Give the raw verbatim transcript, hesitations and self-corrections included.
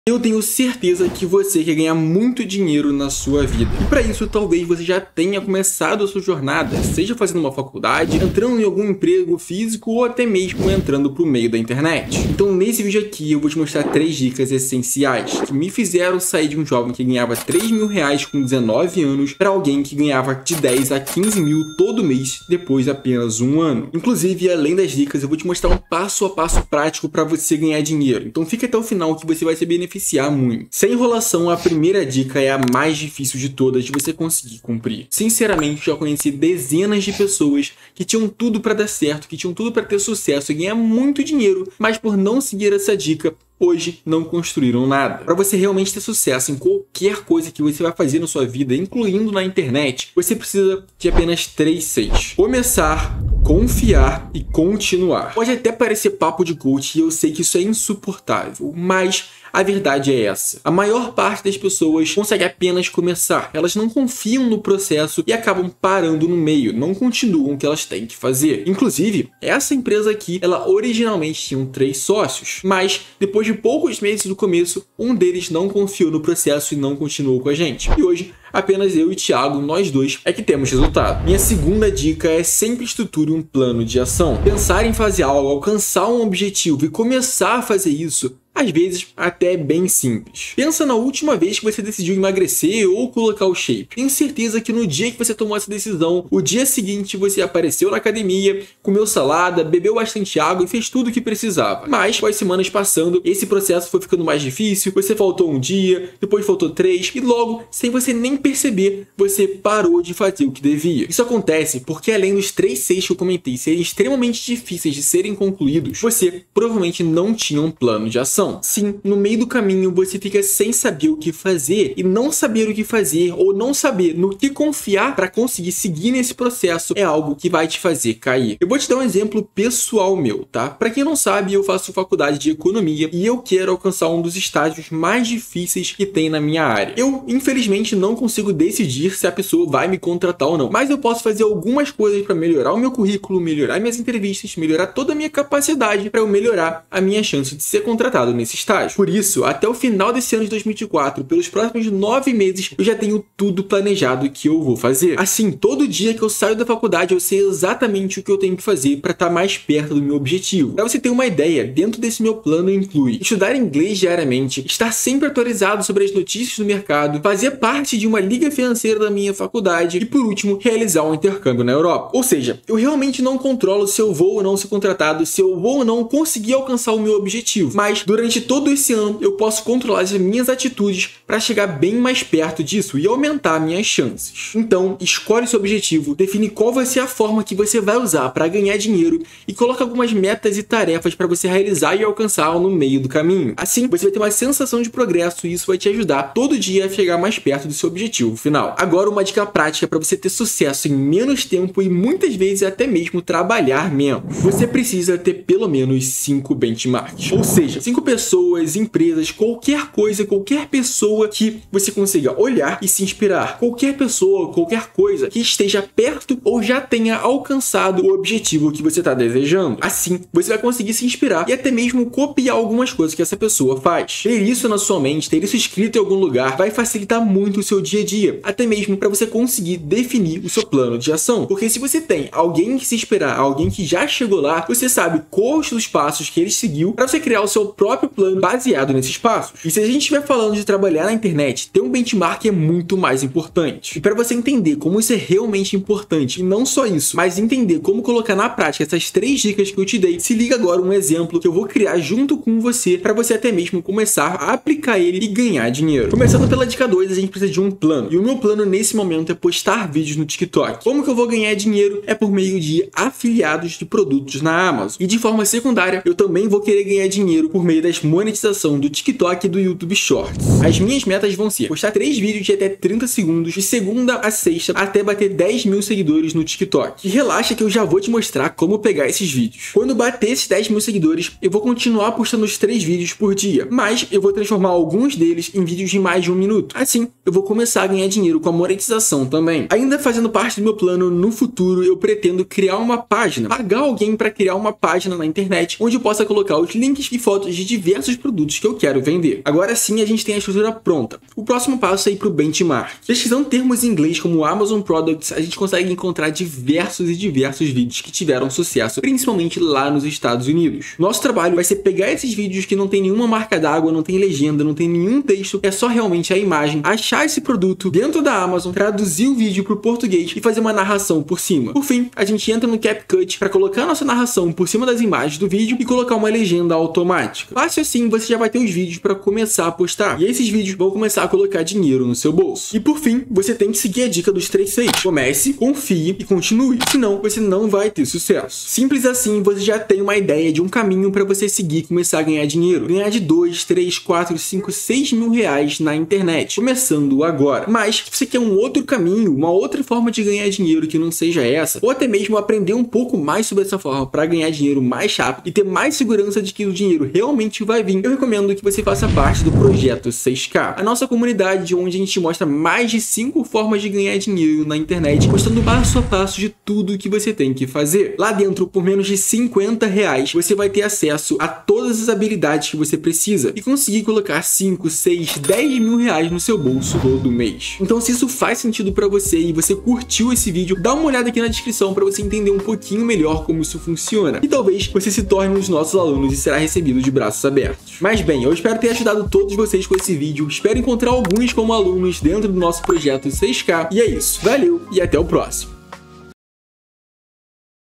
Eu tenho certeza que você quer ganhar muito dinheiro na sua vida. E para isso, talvez você já tenha começado a sua jornada, seja fazendo uma faculdade, entrando em algum emprego físico ou até mesmo entrando para o meio da internet. Então, nesse vídeo aqui, eu vou te mostrar três dicas essenciais que me fizeram sair de um jovem que ganhava três mil reais com dezenove anos para alguém que ganhava de dez a quinze mil todo mês depois de apenas um ano. Inclusive, além das dicas, eu vou te mostrar um passo a passo prático para você ganhar dinheiro. Então, fica até o final que você vai se beneficiar muito. Sem enrolação, a primeira dica é a mais difícil de todas de você conseguir cumprir. Sinceramente, já conheci dezenas de pessoas que tinham tudo para dar certo, que tinham tudo para ter sucesso e ganhar muito dinheiro, mas por não seguir essa dica, hoje não construíram nada. Para você realmente ter sucesso em qualquer coisa que você vai fazer na sua vida, incluindo na internet, você precisa de apenas três Cs. Começar, confiar e continuar. Pode até parecer papo de coach e eu sei que isso é insuportável, mas a verdade é essa. A maior parte das pessoas consegue apenas começar. Elas não confiam no processo e acabam parando no meio, não continuam o que elas têm que fazer. Inclusive, essa empresa aqui, ela originalmente tinha três sócios, mas depois de poucos meses do começo, um deles não confiou no processo e não continuou com a gente. E hoje, apenas eu e o Thiago, nós dois, é que temos resultado. Minha segunda dica é sempre estruture um plano de ação. Pensar em fazer algo, alcançar um objetivo e começar a fazer isso, às vezes até é bem simples. Pensa na última vez que você decidiu emagrecer ou colocar o shape. Tenho certeza que no dia que você tomou essa decisão, o dia seguinte você apareceu na academia, comeu salada, bebeu bastante água e fez tudo o que precisava. Mas, com as semanas passando, esse processo foi ficando mais difícil, você faltou um dia, depois faltou três, e logo, sem você nem perceber, você parou de fazer o que devia. Isso acontece porque, além dos três Cs que eu comentei serem extremamente difíceis de serem concluídos, você provavelmente não tinha um plano de ação. Sim, no meio do caminho você fica sem saber o que fazer, e não saber o que fazer ou não saber no que confiar para conseguir seguir nesse processo é algo que vai te fazer cair. Eu vou te dar um exemplo pessoal meu, tá? Para quem não sabe, eu faço faculdade de economia e eu quero alcançar um dos estágios mais difíceis que tem na minha área. Eu, infelizmente, não consigo decidir se a pessoa vai me contratar ou não, mas eu posso fazer algumas coisas para melhorar o meu currículo, melhorar minhas entrevistas, melhorar toda a minha capacidade para eu melhorar a minha chance de ser contratado nesse estágio. Por isso, até o final desse ano de dois mil e vinte e quatro, pelos próximos nove meses, eu já tenho tudo planejado que eu vou fazer. Assim, todo dia que eu saio da faculdade, eu sei exatamente o que eu tenho que fazer para estar mais perto do meu objetivo. Para você ter uma ideia, dentro desse meu plano inclui estudar inglês diariamente, estar sempre atualizado sobre as notícias do mercado, fazer parte de uma liga financeira da minha faculdade e, por último, realizar um intercâmbio na Europa. Ou seja, eu realmente não controlo se eu vou ou não ser contratado, se eu vou ou não conseguir alcançar o meu objetivo, mas durante Durante todo esse ano, eu posso controlar as minhas atitudes para chegar bem mais perto disso e aumentar minhas chances. Então, escolhe seu objetivo, define qual vai ser a forma que você vai usar para ganhar dinheiro e coloca algumas metas e tarefas para você realizar e alcançar no meio do caminho. Assim, você vai ter uma sensação de progresso e isso vai te ajudar todo dia a chegar mais perto do seu objetivo final. Agora, uma dica prática para você ter sucesso em menos tempo e muitas vezes até mesmo trabalhar menos. Você precisa ter pelo menos cinco benchmarks, ou seja, cinco pessoas, empresas, qualquer coisa, qualquer pessoa que você consiga olhar e se inspirar. Qualquer pessoa, qualquer coisa que esteja perto ou já tenha alcançado o objetivo que você está desejando. Assim, você vai conseguir se inspirar e até mesmo copiar algumas coisas que essa pessoa faz. Ter isso na sua mente, ter isso escrito em algum lugar, vai facilitar muito o seu dia a dia. Até mesmo para você conseguir definir o seu plano de ação. Porque se você tem alguém que se inspirar, alguém que já chegou lá, você sabe quais os passos que ele seguiu para você criar o seu próprio plano baseado nesses passos. E se a gente estiver falando de trabalhar na internet, ter um benchmark é muito mais importante. E para você entender como isso é realmente importante, e não só isso, mas entender como colocar na prática essas três dicas que eu te dei, se liga agora um exemplo que eu vou criar junto com você, para você até mesmo começar a aplicar ele e ganhar dinheiro. Começando pela dica dois, a gente precisa de um plano. E o meu plano nesse momento é postar vídeos no TikTok. Como que eu vou ganhar dinheiro? É por meio de afiliados de produtos na Amazon. E de forma secundária, eu também vou querer ganhar dinheiro por meio das monetização do TikTok e do YouTube Shorts. As minhas metas vão ser postar três vídeos de até trinta segundos de segunda a sexta até bater dez mil seguidores no TikTok. E relaxa que eu já vou te mostrar como pegar esses vídeos. Quando bater esses dez mil seguidores, eu vou continuar postando os três vídeos por dia, mas eu vou transformar alguns deles em vídeos de mais de um minuto. Assim, eu vou começar a ganhar dinheiro com a monetização também. Ainda fazendo parte do meu plano, no futuro eu pretendo criar uma página, pagar alguém para criar uma página na internet, onde eu possa colocar os links e fotos de diversos produtos que eu quero vender. Agora sim a gente tem a estrutura pronta. O próximo passo é ir para o benchmark. Pesquisando termos em inglês como Amazon Products, a gente consegue encontrar diversos e diversos vídeos que tiveram sucesso, principalmente lá nos Estados Unidos. Nosso trabalho vai ser pegar esses vídeos que não tem nenhuma marca d'água, não tem legenda, não tem nenhum texto, é só realmente a imagem, achar esse produto dentro da Amazon, traduzir o vídeo para o português e fazer uma narração por cima. Por fim, a gente entra no CapCut para colocar a nossa narração por cima das imagens do vídeo e colocar uma legenda automática. Fácil assim, você já vai ter os vídeos para começar a postar. E esses vídeos vão começar a colocar dinheiro no seu bolso. E por fim, você tem que seguir a dica dos três seis. Comece, confie e continue. Senão, você não vai ter sucesso. Simples assim, você já tem uma ideia de um caminho para você seguir e começar a ganhar dinheiro. Ganhar de dois, três, quatro, cinco, seis mil reais na internet. Começando agora. Mas, se você quer um outro caminho, uma outra forma de ganhar dinheiro que não seja essa, ou até mesmo aprender um pouco mais sobre essa forma para ganhar dinheiro mais rápido e ter mais segurança de que o dinheiro realmente vai vir, eu recomendo que você faça parte do Projeto seis K, a nossa comunidade onde a gente mostra mais de cinco formas de ganhar dinheiro na internet, mostrando passo a passo de tudo que você tem que fazer. Lá dentro, por menos de cinquenta reais, você vai ter acesso a todas as habilidades que você precisa e conseguir colocar cinco, seis, dez mil reais no seu bolso todo mês. Então, se isso faz sentido para você e você curtiu esse vídeo, dá uma olhada aqui na descrição para você entender um pouquinho melhor como isso funciona. E talvez você se torne um dos nossos alunos e será recebido de braços abertos. Mas bem, eu espero ter ajudado todos vocês com esse vídeo. Espero encontrar alguns como alunos dentro do nosso Projeto seis K. E é isso. Valeu e até o próximo.